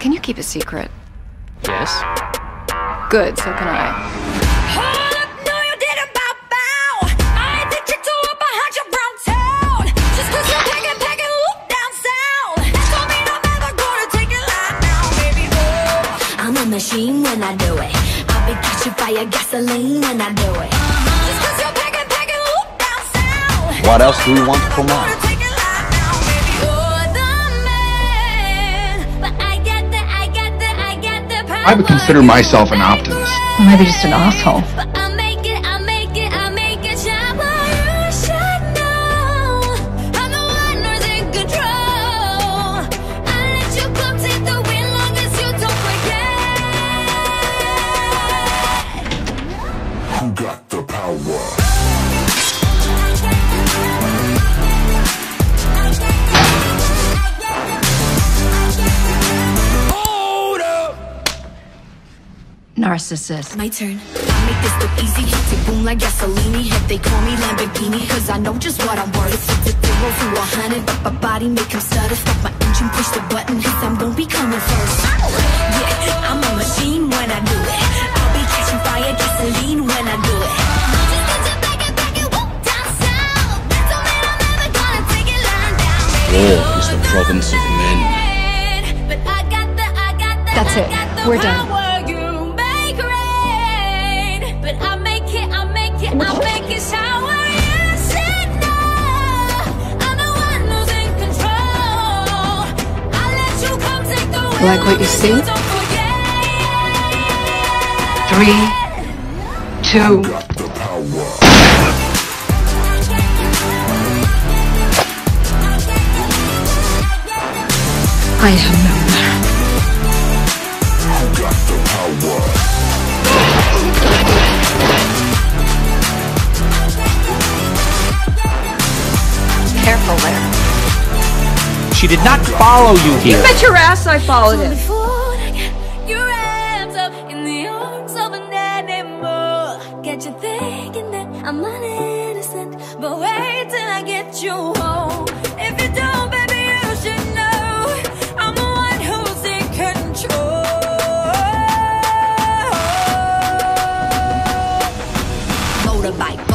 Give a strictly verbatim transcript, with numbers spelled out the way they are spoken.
Can you keep a secret? Yes. Good, so can I. Hold up, no you didn't bow bow. I ain't the chick to up behind your brown town. Just cause you're packing, packing, whoop down south. That don't mean I'm ever gonna take it lying down, baby, oh. I'm a machine when I do it. I'll be catching fire, gasoline when I do it. Just cause you're packing, packing, whoop down south. What else do you want from us? I would consider myself an optimist. Or maybe just an asshole. Who got the power? Narcissist. My turn. I make this look easy. Hit it boom like gasoline. Hit they call me Lamborghini, cause I know just what I'm worth. It's a zero to a hundred, but my body make him stutter. Stop my engine, push the button, cause I'm gon' be coming first. Yeah, I'm a machine when I do it. I'll be catching fire, gasoline when I do it. Just cause you're back and back and whoop down south. That don't mean I'm never gonna take it lying down, baby. War is the province of men. But I got the, I got the, That's it. I got the We're done. power. I make it shower, you said no. I'm the one who's in control. I'll let you come take the wheel. Like what you see? Three, two, Got the power. I have no matter. Who got the power? Careful there. She did not follow you here. You bet your ass I followed him. Your hands up in the arms of an animal. Get you thinking that I'm innocent, but wait till I get you home. If you don't, baby, you should know I'm the one who's in control. Motorbike.